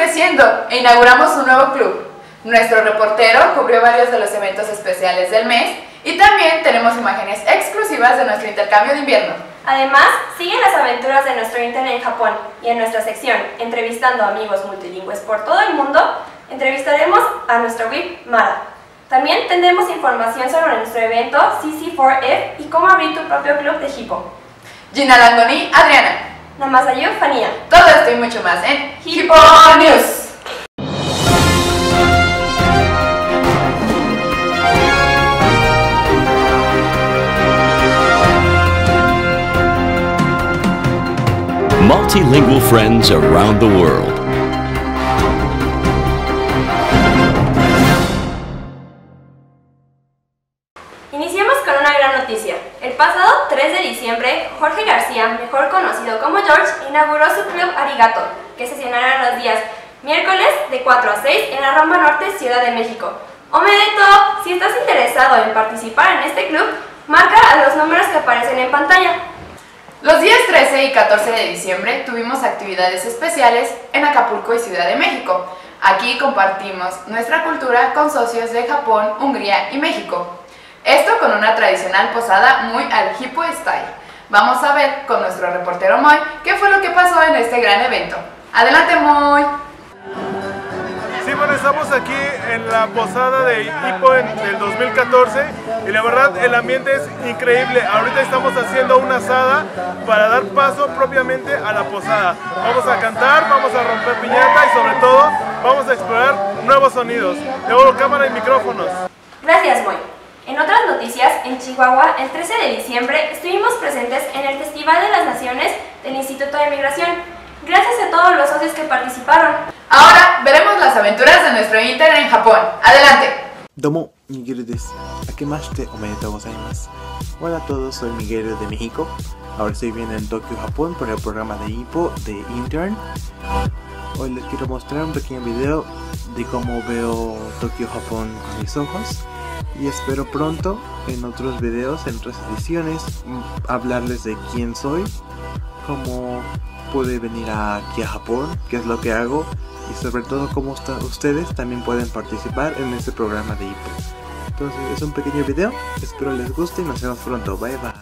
creciendo e inauguramos un nuevo club. Nuestro reportero cubrió varios de los eventos especiales del mes y también tenemos imágenes exclusivas de nuestro intercambio de invierno. Además, siguen las aventuras de nuestro intern en Japón y en nuestra sección Entrevistando a amigos multilingües por todo el mundo, entrevistaremos a nuestro VIP Mara. También tendremos información sobre nuestro evento CC4F y cómo abrir tu propio club de hipo. Gina Langoni, Adriana. Namasayu, Fania. Todo esto y mucho más en Hippo News. Multilingual friends around the world. Iniciamos con una gran noticia. El pasado 3 de diciembre, Jorge García, mejor conocido como George, inauguró su club Arigato, que sesionará los días miércoles de 4 a 6 en la Roma Norte, Ciudad de México. Omedeto, si estás interesado en participar en este club, marca a los números que aparecen en pantalla. Los días 13 y 14 de diciembre tuvimos actividades especiales en Acapulco y Ciudad de México. Aquí compartimos nuestra cultura con socios de Japón, Hungría y México. Esto con una tradicional posada muy al Hippo Style. Vamos a ver con nuestro reportero Moy qué fue lo que pasó en este gran evento. ¡Adelante, Moy! Sí, bueno, estamos aquí en la posada de Hippo del 2014 y la verdad el ambiente es increíble. Ahorita estamos haciendo una asada para dar paso propiamente a la posada. Vamos a cantar, vamos a romper piñata y sobre todo vamos a explorar nuevos sonidos. Luego cámara y micrófonos. Gracias, Moy. En otras noticias, en Chihuahua, el 13 de diciembre estuvimos presentes en el Festival de las Naciones del Instituto de Migración. Gracias a todos los socios que participaron. Ahora veremos las aventuras de nuestro intern en Japón. ¡Adelante! Domo, Miguel desu. Akemashite omedetou gozaimasu. Hola a todos, soy Miguel de México. Ahora estoy bien en Tokio, Japón, por el programa de Hippo de Intern. Hoy les quiero mostrar un pequeño video de cómo veo Tokio, Japón con mis ojos. Y espero pronto, en otros videos, en otras ediciones, hablarles de quién soy, cómo pude venir aquí a Japón, qué es lo que hago y sobre todo cómo ustedes también pueden participar en este programa de Hippo. Entonces es un pequeño video, espero les guste y nos vemos pronto. Bye bye.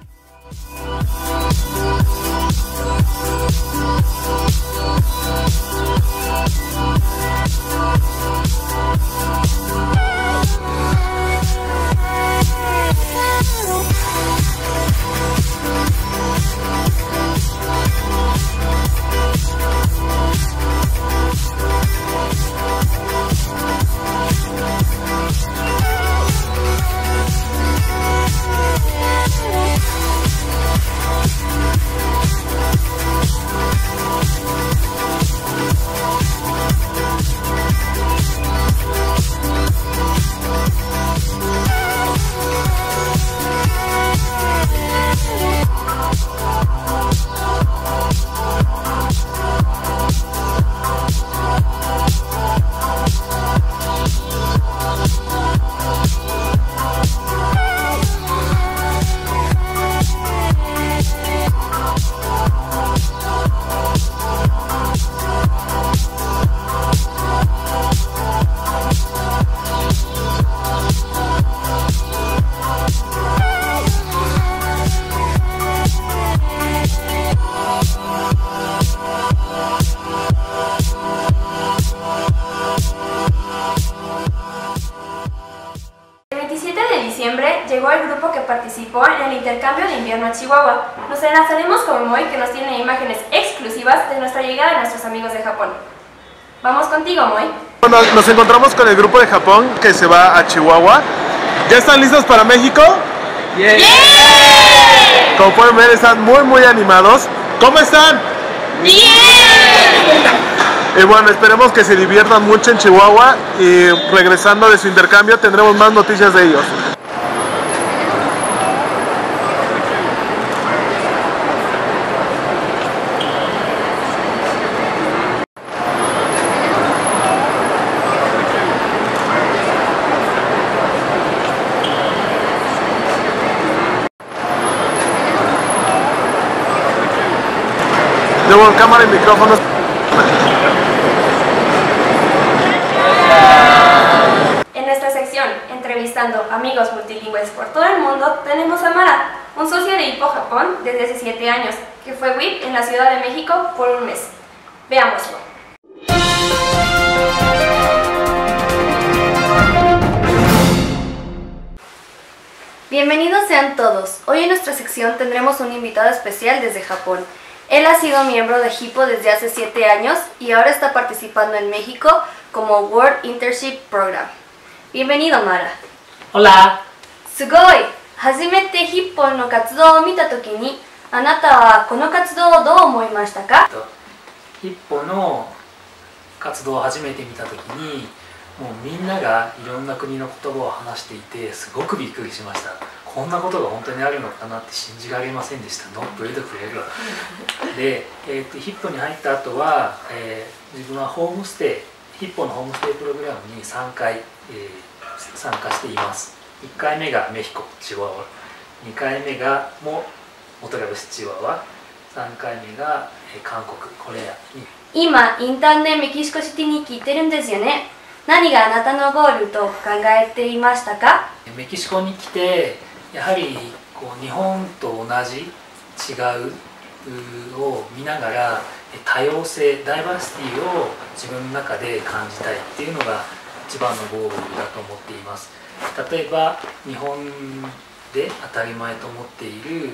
Llegó el grupo que participó en el intercambio de invierno a Chihuahua. Nos enlazaremos con Moy, que nos tiene imágenes exclusivas de nuestra llegada a nuestros amigos de Japón. Vamos contigo, Moy. Bueno, nos encontramos con el grupo de Japón que se va a Chihuahua. ¿Ya están listos para México? ¡Yeah! Como pueden ver, están muy animados. ¿Cómo están? ¡Bien! Y bueno, esperemos que se diviertan mucho en Chihuahua y regresando de su intercambio tendremos más noticias de ellos. Luego cámara y micrófonos. buscando amigos multilingües por todo el mundo, tenemos a Mara, un socio de Hippo Japón desde hace 7 años, que fue WIP en la Ciudad de México por un mes. Veámoslo. Bienvenidos sean todos. Hoy en nuestra sección tendremos un invitado especial desde Japón. Él ha sido miembro de Hippo desde hace 7 años y ahora está participando en México como World Internship Program. Bienvenido, Mara. Hola. すごい。初めてヒッポの活動を見たときに、あなたはこの活動をどう思いましたか？ ヒッポの活動を初めて見たときに、もうみんながいろんな国の言葉を話していて、すごくびっくりしました。こんなことが本当にあるのかなって信じられませんでした。ノップレドフレルで、ヒッポに入った後は、自分はホームステイ、ヒッポのホームステイプログラムに3回、参加しています。1回目がメヒコ、チワワ、2回目がもオトラブスチワワ、3回目が韓国、コレアに。 今、インターンでメキシコシティに来てるんですよね。何があなたのゴールと考えていましたか？ メキシコに来て、やはりこう日本と同じ違うを見ながら多様性、ダイバーシティを自分の中で感じたいっていうのが一番のゴールだと思っています。例えば日本で当たり前と思っている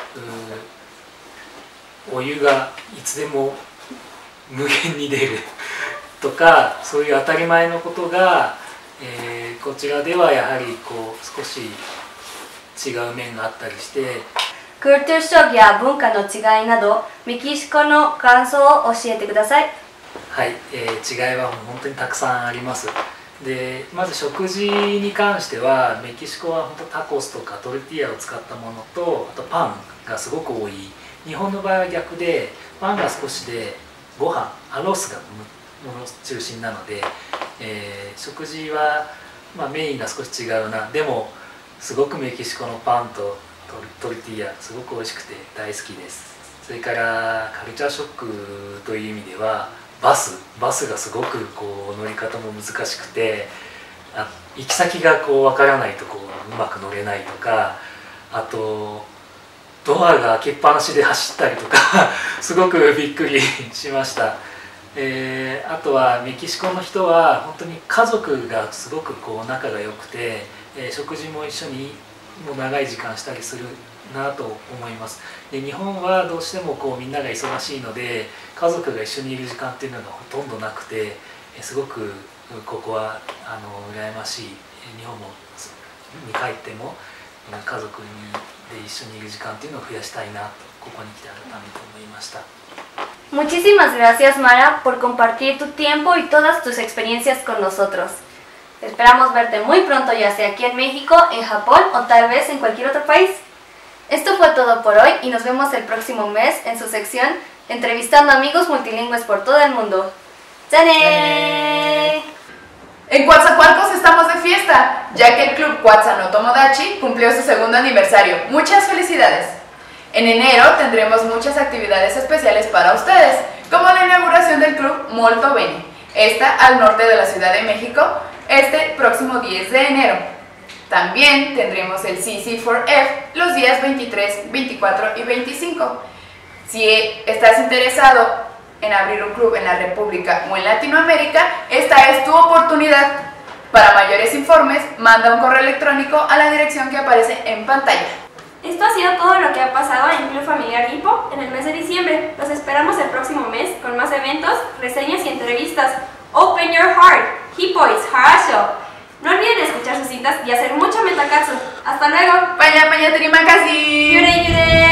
お湯がいつでも無限に出るとか、そういう当たり前のことが、こちらではやはりこう少し違う面があったりして、 クルトゥーショックや文化の違いなどメキシコの感想を教えてください。 はい、違いは本当にたくさんあります。でまず食事に関してはメキシコは本当タコスとかトルティーヤを使ったものと、あとパンがすごく多い。日本の場合は逆でパンが少しでご飯アロスがもの中心なので、食事は、メインが少し違うな。でもすごくメキシコのパンとトルティーヤすごく美味しくて大好きです。それからカルチャーショックという意味ではバスがすごくこう乗り方も難しくて、行き先がこう分からないとこううまく乗れないとか、あとドアが開けっぱなしで走ったりとかすごくびっくりしました。あとはメキシコの人は本当に家族がすごくこう仲が良くて、食事も一緒にもう長い時間したりするなと思います。で日本はどうしてもこうみんなが忙しいので家族が一緒にいる時間っていうのがほとんどなくて、すごくここは羨ましい。日本もに帰っても家族で一緒にいる時間っていうのを増やしたいなとここに来て改めて思いました。 Muchísimas gracias, Mara, por compartir tu tiempo y todas tus experiencias con nosotros. Esperamos verte muy pronto, ya sea aquí en México, en Japón o tal vez en cualquier otro país. Esto fue todo por hoy y nos vemos el próximo mes en su sección Entrevistando amigos multilingües por todo el mundo. ¡Tane! En Coatzacoalcos estamos de fiesta, ya que el Club Quatza no Tomodachi cumplió su 2º aniversario. ¡Muchas felicidades! En enero tendremos muchas actividades especiales para ustedes, como la inauguración del Club Molto Bene, esta al norte de la Ciudad de México, este próximo 10 de enero. También tendremos el CC4F los días 23, 24 y 25. Si estás interesado en abrir un club en la República o en Latinoamérica, esta es tu oportunidad. Para mayores informes, manda un correo electrónico a la dirección que aparece en pantalla. Esto ha sido todo lo que ha pasado en Club Familiar Hippo en el mes de diciembre. Los esperamos el próximo mes con más eventos, reseñas y entrevistas. Open your heart, Hippo is Harasho. No olviden escuchar sus citas y hacer mucho metakatsu. ¡Hasta luego! ¡Paña, paña, terimakasi! ¡Yure, yure!